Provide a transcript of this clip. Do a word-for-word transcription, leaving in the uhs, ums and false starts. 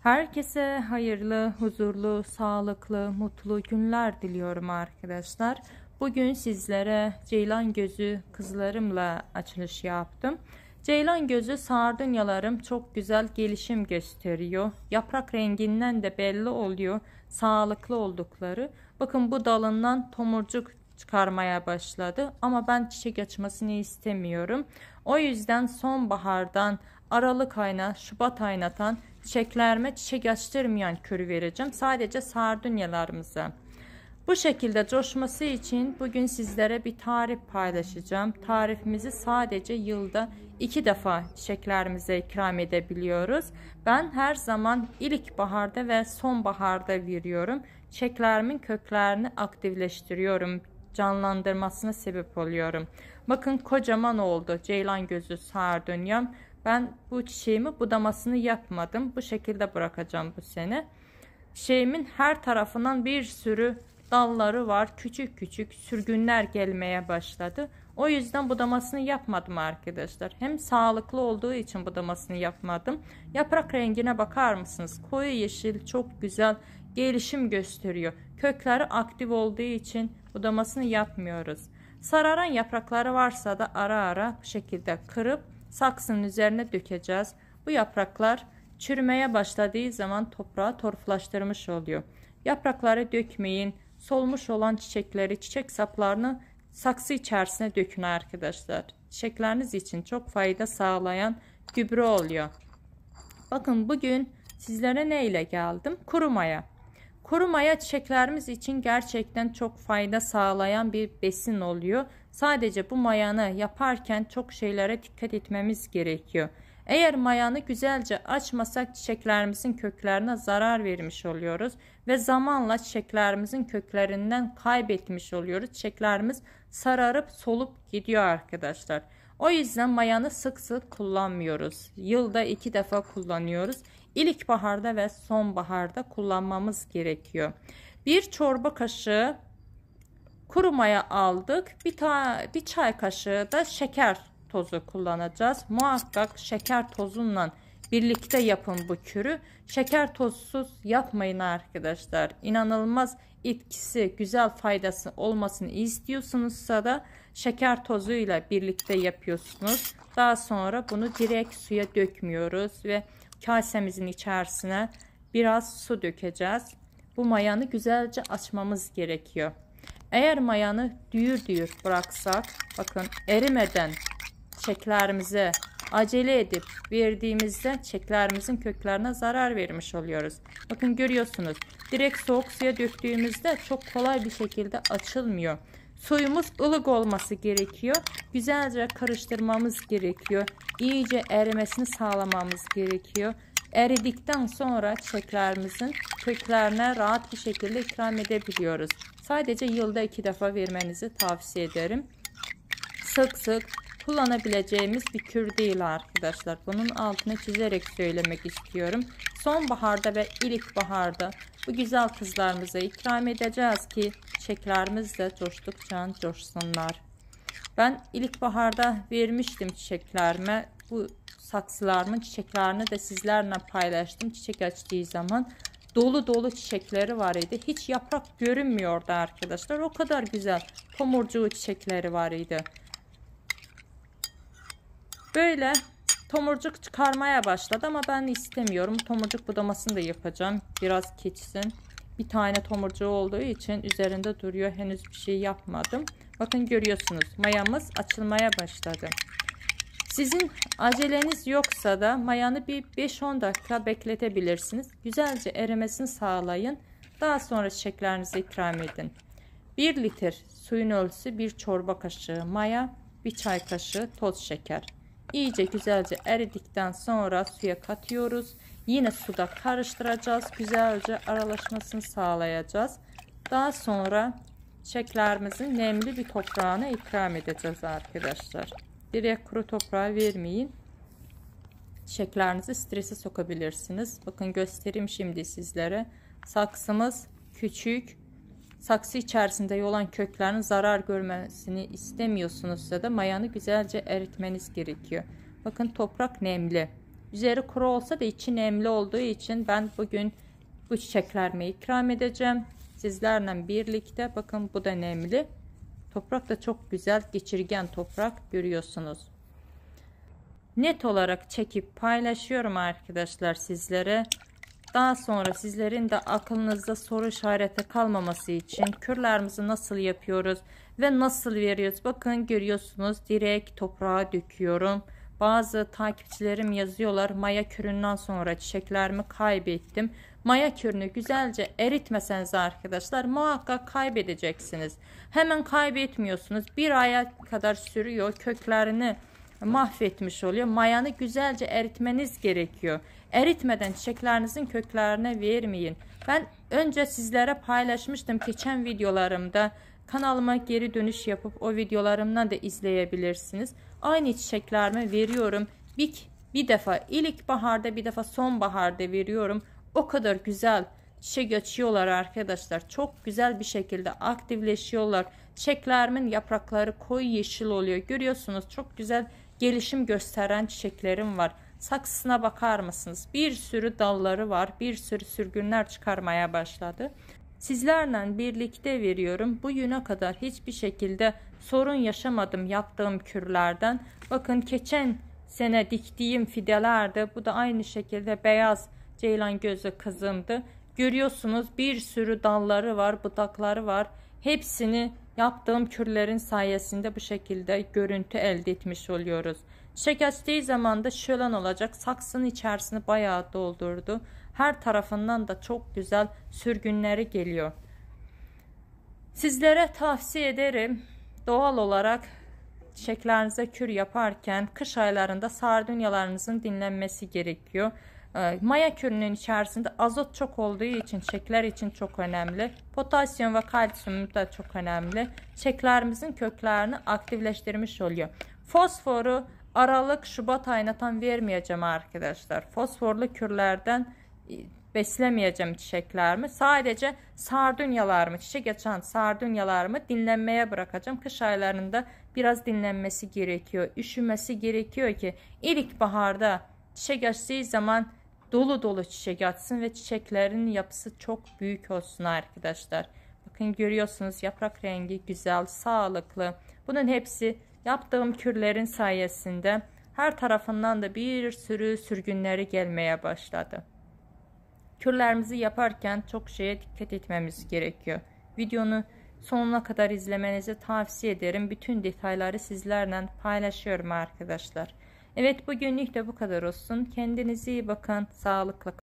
Herkese hayırlı, huzurlu, sağlıklı, mutlu günler diliyorum arkadaşlar. Bugün sizlere ceylan gözü kızlarımla açılış yaptım. Ceylan gözü sardunyalarım çok güzel gelişim gösteriyor. Yaprak renginden de belli oluyor sağlıklı oldukları. Bakın bu dalından tomurcuk çıkarmaya başladı ama ben çiçek açmasını istemiyorum. O yüzden sonbahardan Aralık ayına, Şubat ayına çiçeklerime çiçek açtırmayan körü vereceğim. Sadece sardunyalarımıza. Bu şekilde coşması için bugün sizlere bir tarif paylaşacağım. Tarifimizi sadece yılda iki defa çiçeklerimize ikram edebiliyoruz. Ben her zaman ilkbaharda ve sonbaharda veriyorum. Çiçeklerimin köklerini aktifleştiriyorum. Canlandırmasına sebep oluyorum. Bakın kocaman oldu ceylan gözü sardunyam. Ben bu çiçeğimi budamasını yapmadım. Bu şekilde bırakacağım bu sene. Çiçeğimin her tarafından bir sürü dalları var. Küçük küçük sürgünler gelmeye başladı. O yüzden budamasını yapmadım arkadaşlar. Hem sağlıklı olduğu için budamasını yapmadım. Yaprak rengine bakar mısınız? Koyu yeşil, çok güzel gelişim gösteriyor. Kökleri aktif olduğu için budamasını yapmıyoruz. Sararan yaprakları varsa da ara ara bu şekilde kırıp saksının üzerine dökeceğiz. Bu yapraklar çürümeye başladığı zaman toprağı torflaştırmış oluyor. Yaprakları dökmeyin. Solmuş olan çiçekleri, çiçek saplarını saksı içerisine dökün arkadaşlar. Çiçekleriniz için çok fayda sağlayan gübre oluyor. Bakın bugün sizlere ne ile geldim? Kuru maya. Kuru maya çiçeklerimiz için gerçekten çok fayda sağlayan bir besin oluyor. Sadece bu mayanı yaparken çok şeylere dikkat etmemiz gerekiyor. Eğer mayanı güzelce açmasak çiçeklerimizin köklerine zarar vermiş oluyoruz. Ve zamanla çiçeklerimizin köklerinden kaybetmiş oluyoruz. Çiçeklerimiz sararıp solup gidiyor arkadaşlar. O yüzden mayanı sık sık kullanmıyoruz. Yılda iki defa kullanıyoruz. İlkbaharda ve sonbaharda kullanmamız gerekiyor. Bir çorba kaşığı kuru maya aldık. Bir, ta bir çay kaşığı da şeker tozu kullanacağız. Muhakkak şeker tozunla birlikte yapın bu kürü. Şeker tozsuz yapmayın arkadaşlar. İnanılmaz etkisi, güzel faydası olmasını istiyorsunuzsa da şeker tozuyla birlikte yapıyorsunuz. Daha sonra bunu direkt suya dökmüyoruz ve kasemizin içerisine biraz su dökeceğiz. Bu mayanı güzelce açmamız gerekiyor. Eğer mayanı düğür düğür bıraksak, bakın erimeden çiçeklerimize acele edip verdiğimizde çiçeklerimizin köklerine zarar vermiş oluyoruz. Bakın görüyorsunuz, direkt soğuk suya döktüğümüzde çok kolay bir şekilde açılmıyor. Suyumuz ılık olması gerekiyor. Güzelce karıştırmamız gerekiyor. İyice erimesini sağlamamız gerekiyor. Eridikten sonra çiçeklerimizin köklerine rahat bir şekilde ikram edebiliyoruz. Sadece yılda iki defa vermenizi tavsiye ederim. Sık sık kullanabileceğimiz bir kür değil arkadaşlar. Bunun altını çizerek söylemek istiyorum. Sonbaharda ve ilkbaharda bu güzel kızlarımıza ikram edeceğiz ki çiçeklerimiz de coştukça coşsunlar. Ben ilkbaharda vermiştim çiçeklerime. Bu saksılarımın çiçeklerini de sizlerle paylaştım. Çiçek açtığı zaman dolu dolu çiçekleri var idi. Hiç yaprak görünmüyordu arkadaşlar. O kadar güzel tomurcuğu çiçekleri var idi. Böyle tomurcuk çıkarmaya başladı ama ben istemiyorum. Tomurcuk budamasını da yapacağım. Biraz keçsin. Bir tane tomurcuğu olduğu için üzerinde duruyor. Henüz bir şey yapmadım. Bakın görüyorsunuz, mayamız açılmaya başladı. Sizin aceleniz yoksa da mayanı bir beş on dakika bekletebilirsiniz. Güzelce erimesini sağlayın. Daha sonra çiçeklerinizi ikram edin. bir litre suyun ölçüsü bir çorba kaşığı maya, bir çay kaşığı toz şeker. İyice güzelce eridikten sonra suya katıyoruz. Yine suda karıştıracağız. Güzelce aralaşmasını sağlayacağız. Daha sonra çiçeklerimizin nemli bir toprağına ikram edeceğiz arkadaşlar. Direkt kuru toprağa vermeyin. Çiçeklerinizi strese sokabilirsiniz. Bakın göstereyim şimdi sizlere. Saksımız küçük. Saksı içerisinde olan köklerin zarar görmesini istemiyorsunuzsa da mayanı güzelce eritmeniz gerekiyor. Bakın toprak nemli. Üzeri kuru olsa da içi nemli olduğu için ben bugün bu çiçeklerimi ikram edeceğim. Sizlerle birlikte. Bakın bu da nemli. Toprak da çok güzel, geçirgen toprak, görüyorsunuz. Net olarak çekip paylaşıyorum arkadaşlar sizlere. Daha sonra sizlerin de aklınızda soru işareti kalmaması için kürlerimizi nasıl yapıyoruz ve nasıl veriyoruz? Bakın görüyorsunuz, direkt toprağa döküyorum. Bazı takipçilerim yazıyorlar, maya küründen sonra çiçeklerimi kaybettim. Maya kürünü güzelce eritmeseniz arkadaşlar muhakkak kaybedeceksiniz. Hemen kaybetmiyorsunuz. Bir aya kadar sürüyor, köklerini mahvetmiş oluyor. Mayanı güzelce eritmeniz gerekiyor. Eritmeden çiçeklerinizin köklerine vermeyin. Ben önce sizlere paylaşmıştım geçen videolarımda. Kanalıma geri dönüş yapıp o videolarımdan da izleyebilirsiniz. Aynı çiçeklerimi veriyorum. Bir, bir defa ilkbaharda, bir defa sonbaharda veriyorum. O kadar güzel çiçek açıyorlar arkadaşlar. Çok güzel bir şekilde aktifleşiyorlar. Çiçeklerimin yaprakları koyu yeşil oluyor. Görüyorsunuz, çok güzel gelişim gösteren çiçeklerim var. Saksısına bakar mısınız? Bir sürü dalları var. Bir sürü sürgünler çıkarmaya başladı. Sizlerle birlikte veriyorum. Bu güne kadar hiçbir şekilde sorun yaşamadım yaptığım kürlerden. Bakın geçen sene diktiğim fidelerde bu da aynı şekilde beyaz ceylan gözü kızımdı. Görüyorsunuz, bir sürü dalları var, budakları var. Hepsini yaptığım kürlerin sayesinde bu şekilde görüntü elde etmiş oluyoruz. Çiçek açtığı zaman da şölen olacak. Saksının içerisini bayağı doldurdu. Her tarafından da çok güzel sürgünleri geliyor. Sizlere tavsiye ederim. Doğal olarak çiçeklerinize kür yaparken kış aylarında sardunyalarınızın dinlenmesi gerekiyor. Maya kürünün içerisinde azot çok olduğu için çiçekler için çok önemli. Potasyum ve kalsiyum da çok önemli. Çiçeklerimizin köklerini aktifleştirmiş oluyor. Fosforu Aralık Şubat ayına tam vermeyeceğim arkadaşlar. Fosforlu kürlerden beslemeyeceğim çiçeklerimi. Sadece sardunyalarımı, çiçek açan sardunyalarımı dinlenmeye bırakacağım. Kış aylarında biraz dinlenmesi gerekiyor. Üşümesi gerekiyor ki ilkbaharda çiçek açtığı zaman dolu dolu çiçek açsın ve çiçeklerin yapısı çok büyük olsun arkadaşlar. Bakın görüyorsunuz, yaprak rengi güzel, sağlıklı. Bunun hepsi yaptığım kürlerin sayesinde. Her tarafından da bir sürü sürgünleri gelmeye başladı. Kürlerimizi yaparken çok şeye dikkat etmemiz gerekiyor. Videonu sonuna kadar izlemenizi tavsiye ederim. Bütün detayları sizlerle paylaşıyorum arkadaşlar. Evet, bugünlük de bu kadar olsun. Kendinize iyi bakın. Sağlıkla kalın.